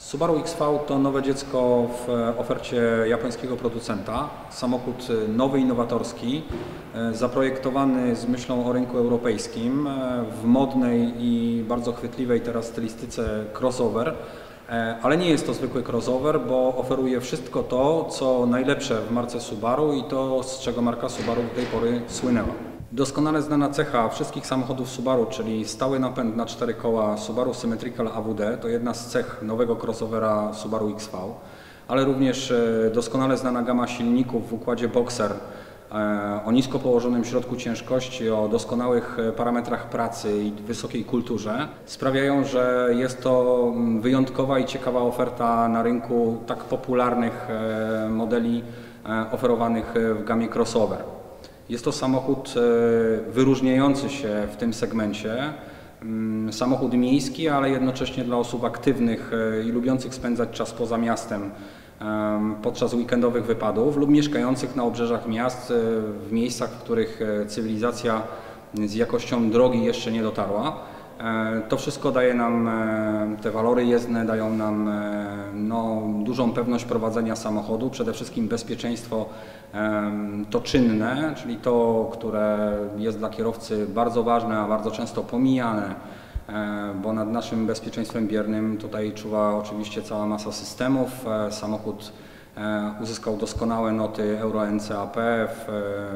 Subaru XV to nowe dziecko w ofercie japońskiego producenta. Samochód nowy, innowatorski, zaprojektowany z myślą o rynku europejskim w modnej i bardzo chwytliwej teraz stylistyce crossover. Ale nie jest to zwykły crossover, bo oferuje wszystko to, co najlepsze w marce Subaru i to, z czego marka Subaru do tej pory słynęła. Doskonale znana cecha wszystkich samochodów Subaru, czyli stały napęd na 4 koła Subaru Symmetrical AWD, to jedna z cech nowego crossovera Subaru XV, ale również doskonale znana gama silników w układzie Boxer o nisko położonym środku ciężkości, o doskonałych parametrach pracy i wysokiej kulturze sprawiają, że jest to wyjątkowa i ciekawa oferta na rynku tak popularnych modeli oferowanych w gamie crossover. Jest to samochód wyróżniający się w tym segmencie, samochód miejski, ale jednocześnie dla osób aktywnych i lubiących spędzać czas poza miastem podczas weekendowych wypadów lub mieszkających na obrzeżach miast, w miejscach, w których cywilizacja z jakością drogi jeszcze nie dotarła. To wszystko daje nam, te walory jezdne dają nam dużą pewność prowadzenia samochodu, przede wszystkim bezpieczeństwo to czynne, czyli to, które jest dla kierowcy bardzo ważne, a bardzo często pomijane, bo nad naszym bezpieczeństwem biernym tutaj czuwa oczywiście cała masa systemów. Samochód uzyskał doskonałe noty Euro NCAP w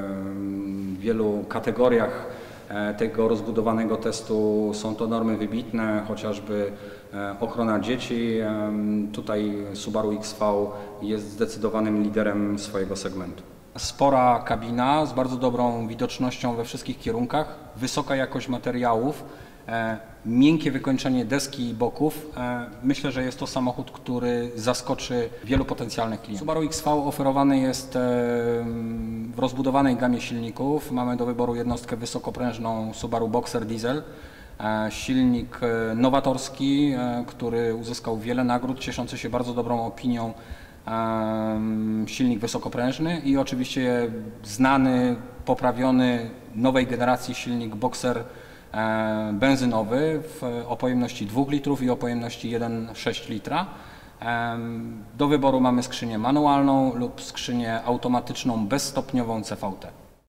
wielu kategoriach tego rozbudowanego testu. Są to normy wybitne, chociażby ochrona dzieci. Tutaj Subaru XV jest zdecydowanym liderem swojego segmentu. Spora kabina z bardzo dobrą widocznością we wszystkich kierunkach, wysoka jakość materiałów, miękkie wykończenie deski i boków. Myślę, że jest to samochód, który zaskoczy wielu potencjalnych klientów. Subaru XV oferowany jest w rozbudowanej gamie silników. Mamy do wyboru jednostkę wysokoprężną Subaru Boxer Diesel. Silnik nowatorski, który uzyskał wiele nagród, cieszący się bardzo dobrą opinią. Silnik wysokoprężny i oczywiście znany, poprawiony nowej generacji silnik Boxer benzynowy o pojemności 2 litrów i o pojemności 1,6 litra. Do wyboru mamy skrzynię manualną lub skrzynię automatyczną bezstopniową CVT.